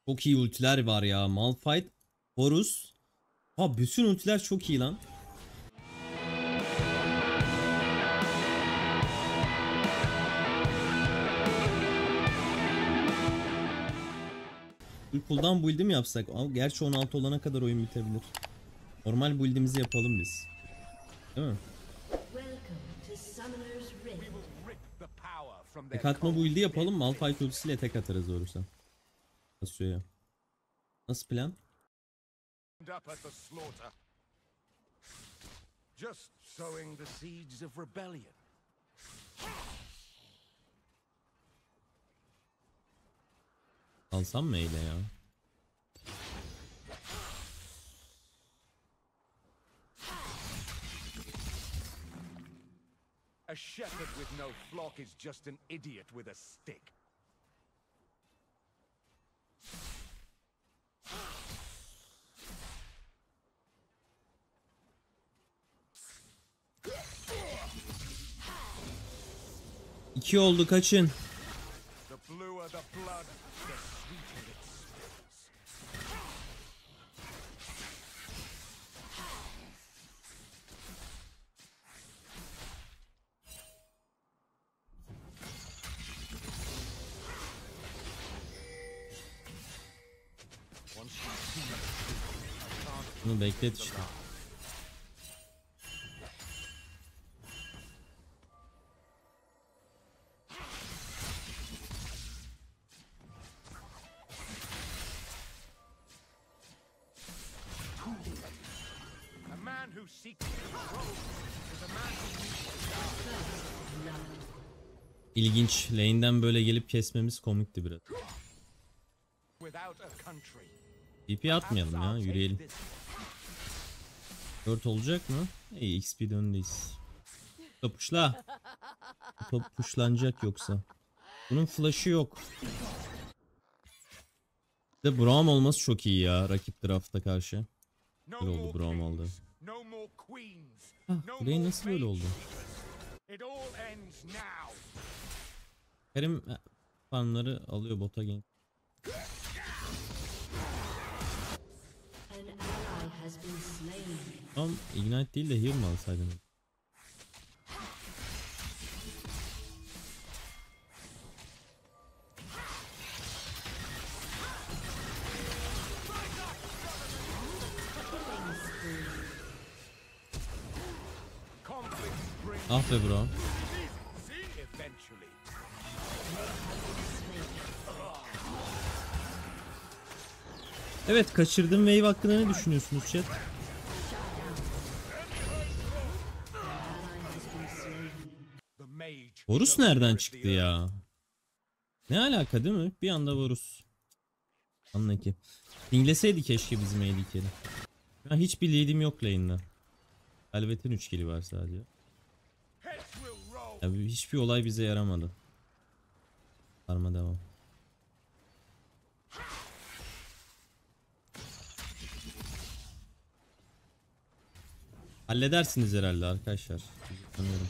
Çok iyi ultiler var ya. Malphite, Horus. Ha, bütün ultiler çok iyi lan. Bir cooldown build'i mi yapsak? Ama gerçi 16 olana kadar oyun bitebilir. Normal build'imizi yapalım biz. Değil mi? Tek atma build'i yapalım. Malphite ultisiyle tek atarız doğrusu. Basıyor ya. Nasıl plan? Just sowing the seeds of rebellion. Alsam mı eyle ya? A shepherd with no flock is just an idiot with a stick. İki oldu, kaçın. The bluer the blood, the sweeter it smells. Bunu beklet işte. A man who seeks control is a man who needs İlginç. Lane'den böyle gelip kesmemiz komikti biraz. without a country. TP atmayalım ya, yürüyelim. 4 olacak mı? İyi, XP öndeyiz. Top puşla. Top puşlanacak yoksa. Bunun flash'ı yok. Bir de Braum olması çok iyi ya rakip drafta karşı. No Böyle oldu, more Braum aldı. kings, no more queens, no Buraya more nasıl böyle oldu? mages. It all ends now. Kerim fanları alıyor bota gank. Tamam, Ignite değil de heal mi alsaydın? Conflict brings Ah be bro. eventually. Evet, kaçırdığım wave hakkında ne düşünüyorsunuz chat? The mage. Varus nereden çıktı ya? Ne alaka değil mi? Bir anda Varus. Anla ki. Dingleseydi keşke bizim ADC'li. Ben hiçbir lead'im yok lane'da. Velvet'in 3 kili var sadece. Heads will roll. Ya hiçbir olay bize yaramadı. Sarma devam. Halledersiniz herhalde arkadaşlar. Sanıyorum.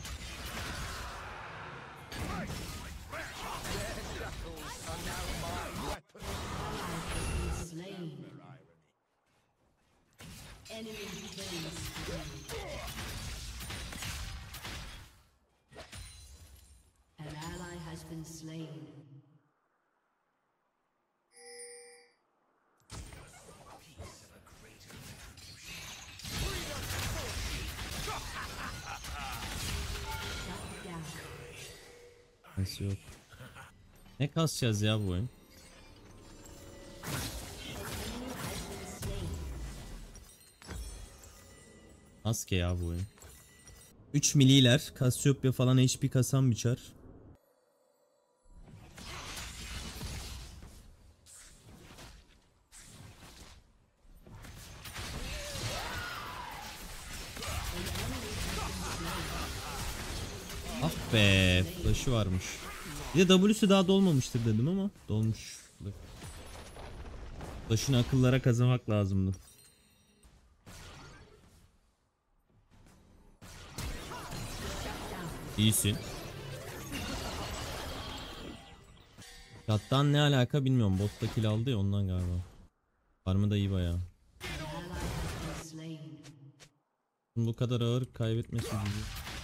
An ally has been slain. Nasıl yok? Ne kasacağız ya bu oyun? Maske ya bu oyun. 3 mililer. Cassiopeia falan HP kasan biçer. Ah be, flash'ı varmış. Bir de W'su daha dolmamıştır dedim ama dolmuş. Flash'ını akıllara kazanmak lazımdı. İyisin. Kattan ne alaka bilmiyorum. Botta kill aldı ya ondan galiba. Farmı da iyi bayağı. An ally has been slain. Bu kadar ağır kaybetmesi gibi.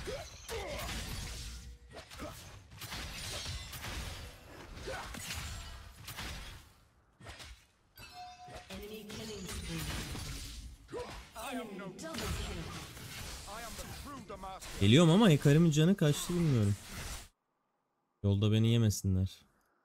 Enemy killing spree. I am no. Double kill. I am the true Damascus. Geliyorum ama Hekari'min canı kaçtı bilmiyorum. Yolda beni yemesinler.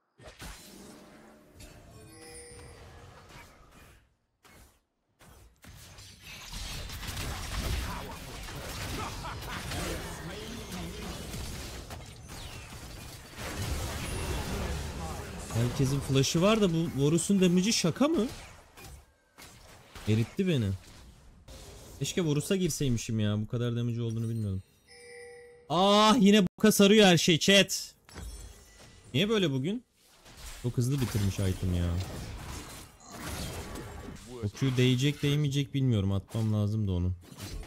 Herkesin flash'ı var da bu Varus'un damage'i şaka mı? Eritti beni. Keşke Varus'a girseymişim ya. Bu kadar damage olduğunu bilmiyordum. Ah yine boka sarıyor her şey chat. Niye böyle bugün? Çok hızlı bitirmiş item ya. O Q değecek değmeyecek bilmiyorum. Atmam lazım da onu.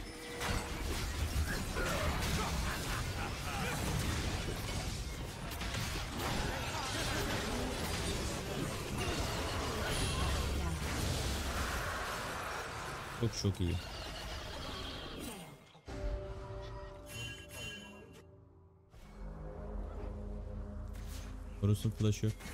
Çok iyi. Varus'un flash'ı yok.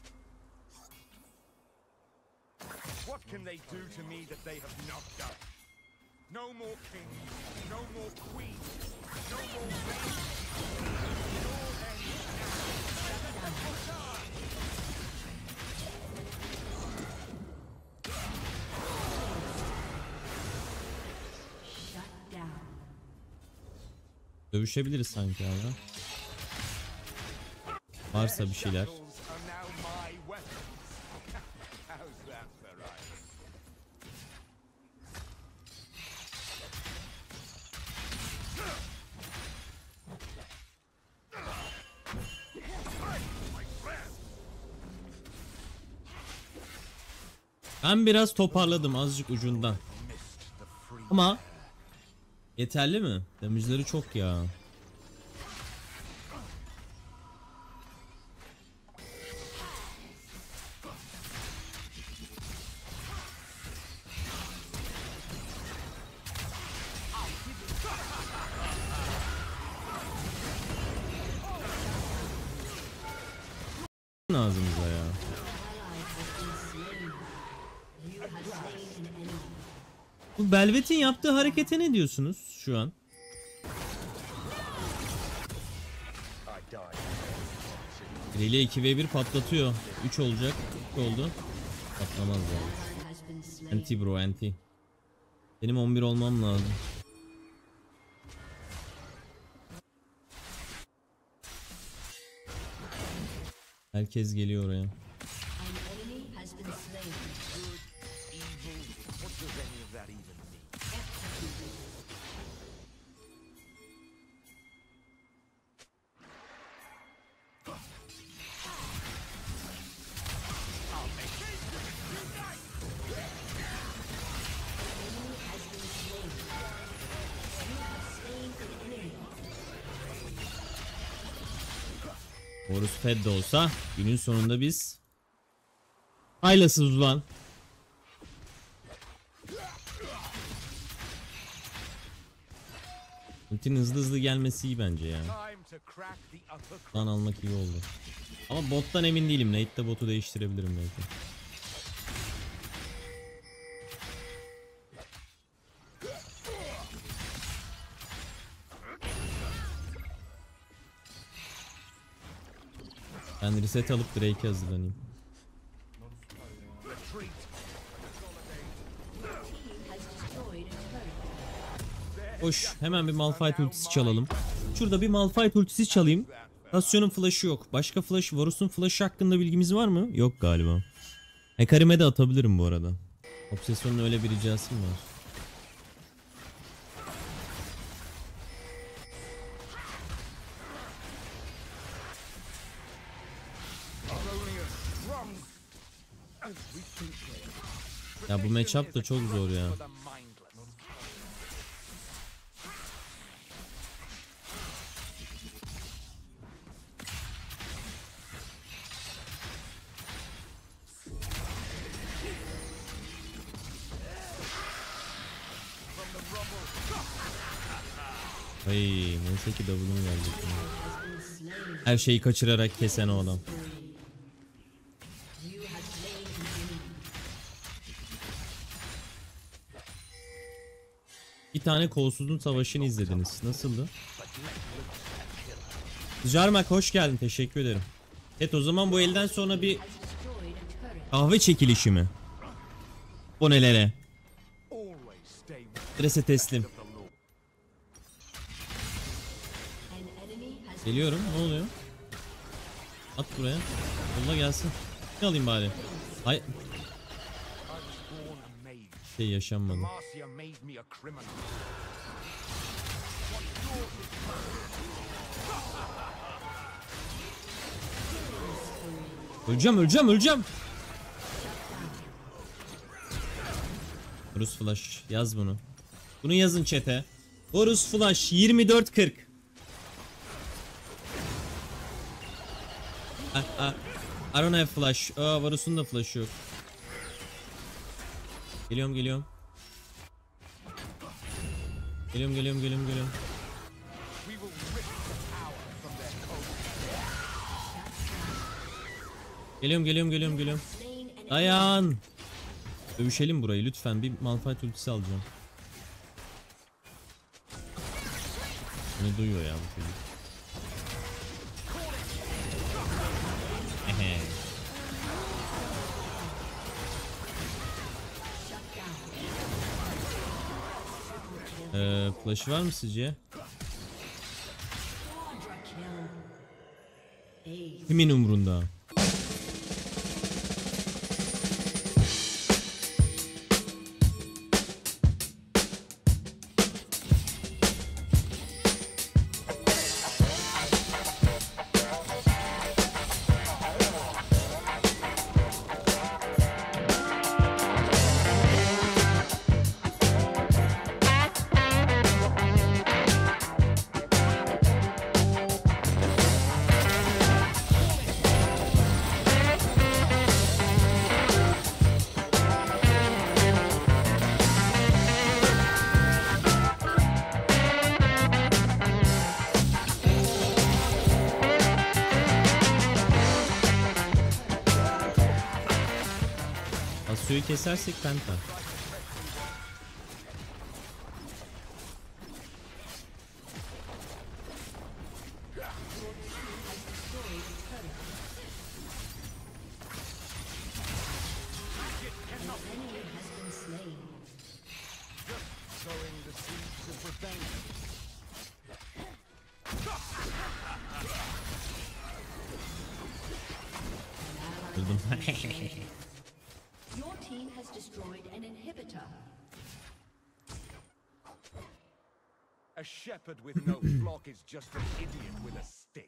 What can they do to me that they have not done? No more kings, no more queens, no more reigns. It all ends now. Shut down. Dövüşebiliriz sanki abi. Varsa bir şeyler. Shackles are now my weapons. How's that for right? Ben biraz toparladım azıcık ucundan. Ama yeterli mi? Damage'leri çok ya. Ağzımıza ya. You have slain an enemy. Bu Belvet'in yaptığı harekete ne diyorsunuz şu an? Biriyle 2v1 patlatıyor. 3 olacak. 3 oldu. Patlamaz yani. Ally has been slain. Anti bro anti. Benim 11 olmam lazım. Herkes geliyor oraya. An enemy has been slain. Evil. What does any of that even mean? Horus fed de olsa günün sonunda biz haylasız ulan. Ultinin hızlı gelmesi iyi bence ya. Time to crack the upper Lan almak iyi oldu. Ama bottan emin değilim. Late'de botu değiştirebilirim belki. Ben reset alıp Drake'e hazırlanayım. retreat. Has destroyed a turret. Hoş, hemen bir Malphite ultisi çalalım. Şurada bir Malphite ultisi çalayım. Tassion'un flash'ı yok. Başka flash, Varus'un flash'ı hakkında bilgimiz var mı? Yok galiba. Hecarim'e de atabilirim bu arada. Obsession'un öyle bir ricası mı var? Only as strong as we think they are. Ya bu matchup da çok zor ya. For the mindless. Ay neyse ki double'um geldi. Her şeyi kaçırarak kesen o adam. Bir tane kolsuzun savaşını izlediniz. Nasıldı? Jarmak hoş geldin. Teşekkür ederim. Evet, o zaman bu elden sonra bir kahve çekilişi mi? O nelere? Always stay Strese teslim. of the law. An enemy has Geliyorum. Ne oluyor? At buraya. Yolla gelsin. Ne alayım bari? Ay I was born a mage. şey yaşanmadı. Marcia made me a criminal. Öleceğim. Horus Flash yaz bunu. Bunu yazın chat'e. Horus Flash 2440. I don't have flash. Varus'un da flash'ı yok. Geliyorum. Geliyorum. We will rip the power from their code. Geliyorum. Dayan. Dövüşelim burayı lütfen. Bir Malphite ultisi alacağım. Beni duyuyor ya bu çocuk. Ehe. Flash'ı var mı sizce? Kimin umrunda? Asya'yı kesersek penta. Sowing the seeds of revenge. Buldum. Your team has destroyed an inhibitor. A shepherd with no flock is just an idiot with a stick.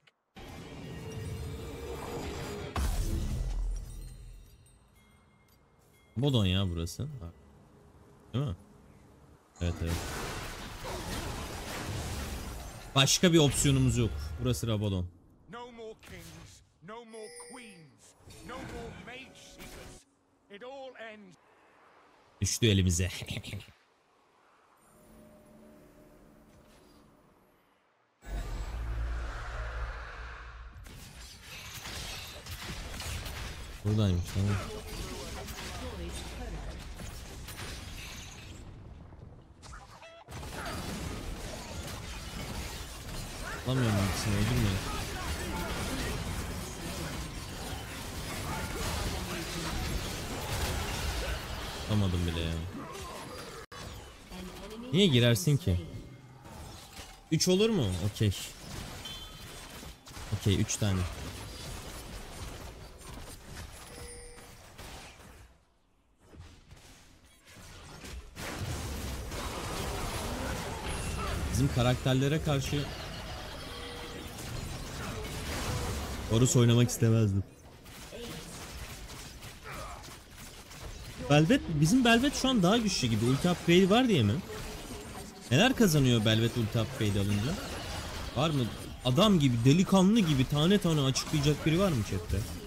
Bodon ya burası. Değil mi? Evet. Başka bir opsiyonumuz yok. Burası Rabadon. No more kings, no more queens, no more mage seekers. It all ends. Düştü elimize. Buradaymış tamam. Alamıyorum ikisini, öldürmeyin. Alamadım bile yani. Niye girersin ki? 3 olur mu? Okey. Okey 3 tane. Bizim karakterlere karşı Horus oynamak istemezdim. Bizim Belvet şu an daha güçlü gibi. Ulti upgrade var diye mi? Neler kazanıyor Belvet ulti upgrade alınca? Var mı? Adam gibi, delikanlı gibi tane tane açıklayacak biri var mı chatte?